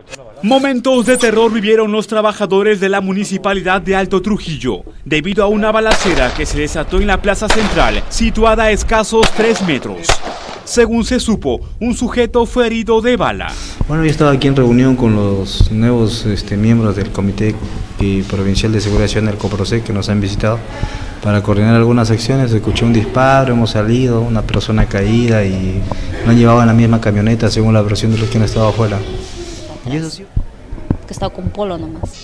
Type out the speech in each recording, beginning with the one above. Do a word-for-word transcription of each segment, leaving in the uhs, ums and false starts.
Momentos de terror vivieron los trabajadores de la municipalidad de Alto Trujillo, debido a una balacera que se desató en la plaza central, situada a escasos tres metros. Según se supo, un sujeto fue herido de bala. Bueno, yo estaba aquí en reunión con los nuevos este, miembros del Comité Provincial de Seguridad Ciudadana del COPROSEC que nos han visitado para coordinar algunas acciones. Escuché un disparo, hemos salido, una persona caída y no llevaban la misma camioneta según la versión de los que han estado afuera. ¿Y eso sí? Que estaba con polo nomás.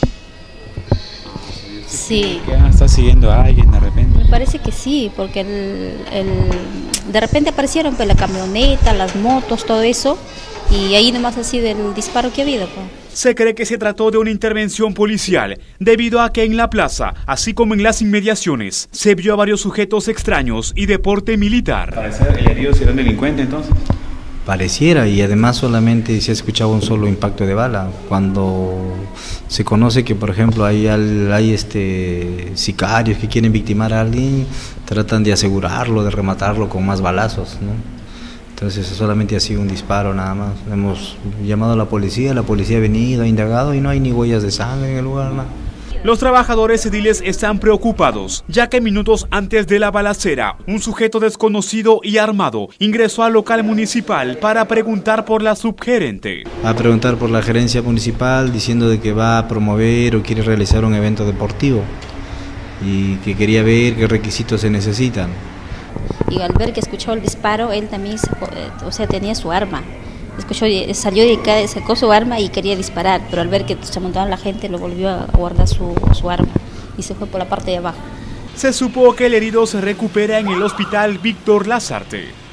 Sí. ¿Que está siguiendo a alguien de repente? Me parece que sí, porque el, el, de repente aparecieron pues, la camioneta, las motos, todo eso, y ahí nomás así del disparo que ha habido. Pues. Se cree que se trató de una intervención policial, debido a que en la plaza, así como en las inmediaciones, se vio a varios sujetos extraños y de porte militar. ¿Parece el herido será un delincuente entonces? Pareciera, y además solamente se ha escuchado un solo impacto de bala. Cuando se conoce que, por ejemplo, hay, hay este, sicarios que quieren victimar a alguien, tratan de asegurarlo, de rematarlo con más balazos, ¿no? Entonces solamente ha sido un disparo nada más. Hemos llamado a la policía, la policía ha venido, ha indagado y no hay ni huellas de sangre en el lugar, nada. Los trabajadores ediles están preocupados, ya que minutos antes de la balacera, un sujeto desconocido y armado ingresó al local municipal para preguntar por la subgerente. A preguntar por la gerencia municipal diciendo de que va a promover o quiere realizar un evento deportivo y que quería ver qué requisitos se necesitan. Y al ver que escuchó el disparo, él también, se, o sea, tenía su arma. Escuchó, salió de acá, sacó su arma y quería disparar, pero al ver que se montaban la gente, lo volvió a guardar su, su arma y se fue por la parte de abajo. Se supo que el herido se recupera en el hospital Víctor Lazarte.